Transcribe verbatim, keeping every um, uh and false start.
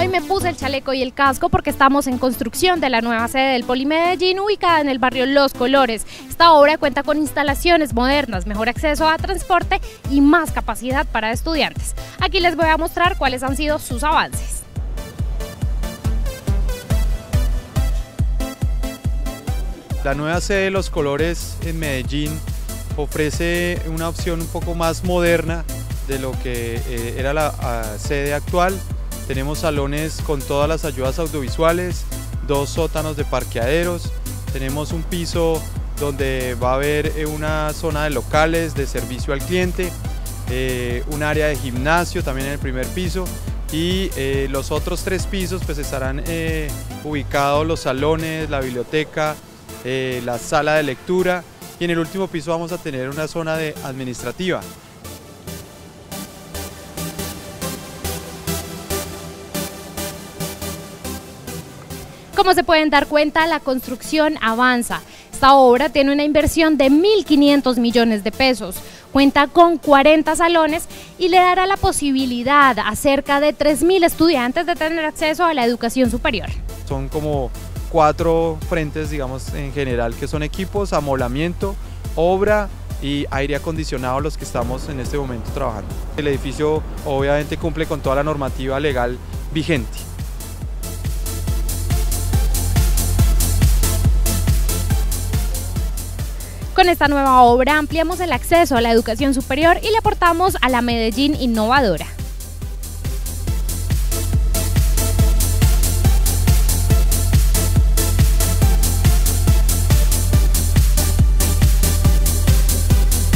me puse el chaleco y el casco porque estamos en construcción de la nueva sede del Polimedellín, ubicada en el barrio Los Colores. Esta obra cuenta con instalaciones modernas, mejor acceso a transporte y más capacidad para estudiantes. Aquí les voy a mostrar cuáles han sido sus avances. La nueva sede de Los Colores en Medellín ofrece una opción un poco más moderna de lo que eh, era la uh, sede actual. Tenemos salones con todas las ayudas audiovisuales, dos sótanos de parqueaderos, tenemos un piso donde va a haber una zona de locales, de servicio al cliente, eh, un área de gimnasio también en el primer piso, y eh, los otros tres pisos pues estarán eh, ubicados los salones, la biblioteca, eh, la sala de lectura, y en el último piso vamos a tener una zona de administrativa. Como se pueden dar cuenta, la construcción avanza. Esta obra tiene una inversión de mil quinientos millones de pesos, cuenta con cuarenta salones y le dará la posibilidad a cerca de tres mil estudiantes de tener acceso a la educación superior. Son como cuatro frentes, digamos, en general, que son equipos, amoblamiento, obra y aire acondicionado, los que estamos en este momento trabajando. El edificio obviamente cumple con toda la normativa legal vigente. Con esta nueva obra ampliamos el acceso a la educación superior y le aportamos a la Medellín innovadora.